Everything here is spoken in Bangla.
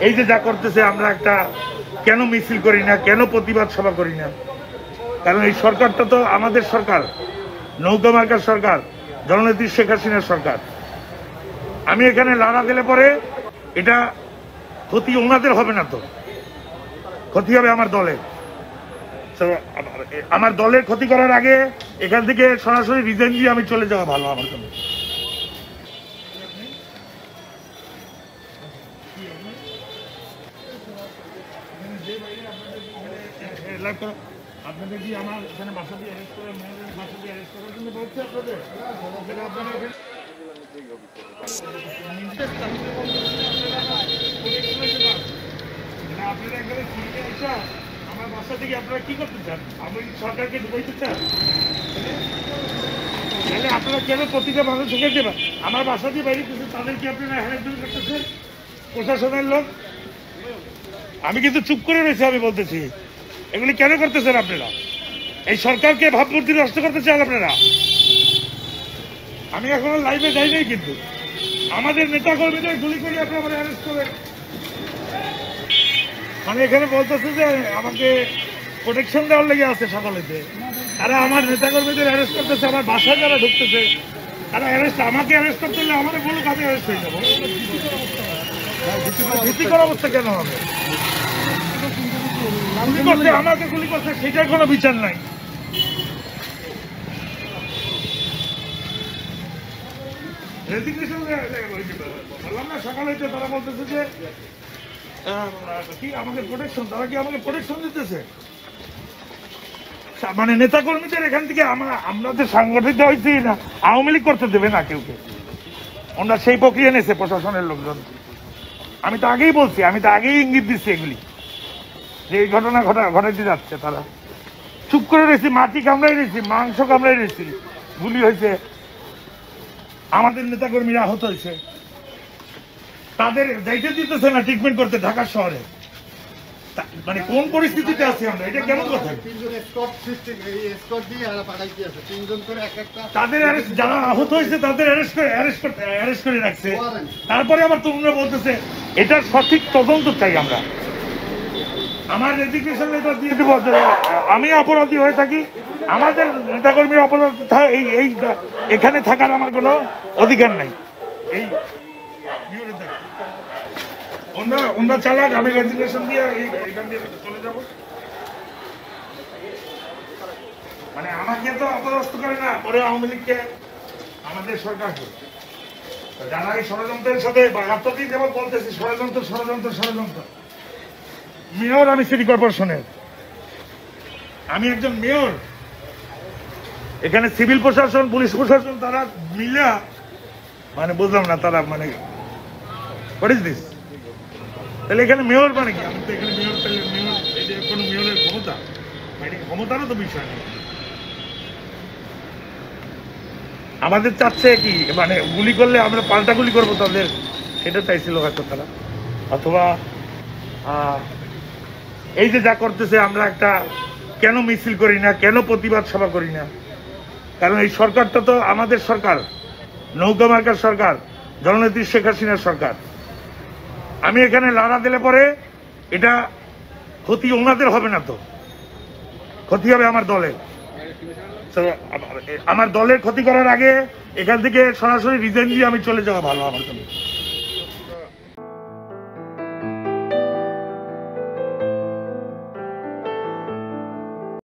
এই যে যা করতেছে আমরা একটা কেন মিছিল করি না, কেন প্রতিবাদ সভা করি না? কারণ এই সরকারটা তো আমাদের সরকার, নৌকা মার্কার সরকার, জননেত্রী শেখ হাসিনার সরকার। আমি এখানে লাড়া দিলে পরে এটা ক্ষতি ওনাদের হবে না, তো ক্ষতি হবে আমার দলের। আমার দলের ক্ষতি করার আগে এখান থেকে সরাসরি রিজাইন দিয়ে আমি চলে যাওয়া ভালো আমার জন্য। আপনাদের কি আমার এখানে বাসা দিয়ে অ্যারেস্ট করে, বাসা দিয়ে অ্যারেস্ট করার জন্য বলছে আপনাদের? আপনারা এখানে ফিরে আসা আমার বাসা থেকে আপনারা কি করতে চান? আমি সরকারকে ঢুকাইতে চান? তাহলে আপনারা কেন প্রতিটা মানুষ ঢুকে দেবেন? আমার বাসা দিয়ে বাইরে কিছু তাদের কি আপনারা হ্যারাসমেন্ট করতেছেন? প্রশাসনের লোক, আমি কিন্তু চুপ করে রয়েছি। আমি বলতেছি এগুলি কেন করতেছেন আপনারা? এই সরকারকে ভাবমূর্তি নষ্ট করতে চান আপনারা। আমি এখনো লাইভে যাই নাই, কিন্তু আমাদের নেতা কর্মীদের গুলি করে আপনারা অ্যারেস্ট করেন। আমি এখানে বলতেছি যে আমাকে প্রোটেকশন দেওয়ার লেগে আছে সকালেতে, তারা আমার নেতা কর্মীদের অ্যারেস্ট করতেছে, আমার বাসায় যারা ঢুকতেছে তারা অ্যারেস্ট, আমাকে অ্যারেস্ট করতে হলে আমাদের বলুক, আমি অ্যারেস্ট হয়ে যাবো। ভীতিকর অবস্থা কেন হবে? গুলি করছে, আমাকে গুলি করছে, সেটার কোনো বিচার নাই। বললাম না সকালে, তারা বলতেছে যে কি আমাকে প্রোটেকশন, তারা কি আমাকে প্রোটেকশন দিতেছে? মানে নেতা কর্মীদের এখান থেকে আমাদের সাংগঠিত হয়েছি না, আওয়ামী লীগ করতে দেবে না কেউ কে। ওনারা সেই প্রক্রিয়া নিয়েছে প্রশাসনের লোকজন। আমি তো আগেই বলছি, আমি তো আগেই ইঙ্গিত দিচ্ছি এগুলি যে এই ঘটনা ঘটাইতে যাচ্ছে। তারা চুপ করে রয়েছি, মাটি কামড়াই রয়েছি, মাংস কামড়াই রয়েছি, গুলি হয়েছে, আমাদের নেতা কর্মীরা আহত হয়েছে, তাদের যাইতে দিতেছে না ট্রিটমেন্ট করতে ঢাকা শহরে। মানে কোন পরিস্থিতিতে আছি আমরা, এটা কেমন কথা? তাদের যারা আহত হয়েছে তাদের অ্যারেস্ট করে রাখছে, তারপরে আবার তোমরা বলতেছে এটার সঠিক তদন্ত চাই আমরা। আমার রেজিগনেশন লেটার দিয়ে দেবো, আমি অপরাধী হয়ে থাকি, আমাদের নেতাকর্মীর অপরাধ, এই এখানে থাকার আমার কোনো অধিকার নাই। এই ওনারা চালাক, আমি রেজিগনেশন দিয়ে এখান দিয়ে চলে যাবো। মানে আমাকে তো অপদস্থ করে না, পরে আওয়ামী লীগকে, আমাদের সরকারকে, যারা এই ষড়যন্ত্রের সাথে আত্মীয় যেমন বলতেছি, ষড়যন্ত্র। মেয়র আমি সিটি কর্পোরেশনের, আমি একজন মেয়র। এখানে সিভিল প্রশাসন, পুলিশ প্রশাসন তারা মিলে, মানে বুঝলাম না তারা মানে হোয়াট ইজ দিস? তাহলে এখানে মেয়র মানে কি? আমি তো এখানে মেয়র, তাহলে মেয়র এটা কোনো মেয়রের ক্ষমতা? মানে ক্ষমতারও তো বিষয় নেই। আমাদের চাচ্ছে কি, মানে গুলি করলে আমরা পাল্টা গুলি করবো তাদের, সেটা চাইছিল হয়তো তারা। অথবা এই যে যা করতেছে আমরা একটা কেন মিছিল করি না, কেন প্রতিবাদ সভা করি না? কারণ এই সরকারটা তো আমাদের সরকার, নৌকা মার্কার সরকার, জননেত্রী শেখ হাসিনার সরকার। আমি এখানে লাড়া দিলে পরে এটা ক্ষতি ওনাদের হবে না, তো ক্ষতি হবে আমার দলের। আমার দলের ক্ষতি করার আগে এখান থেকে সরাসরি রিজাইন দিয়ে আমি চলে যাওয়া ভালো আমার জন্য।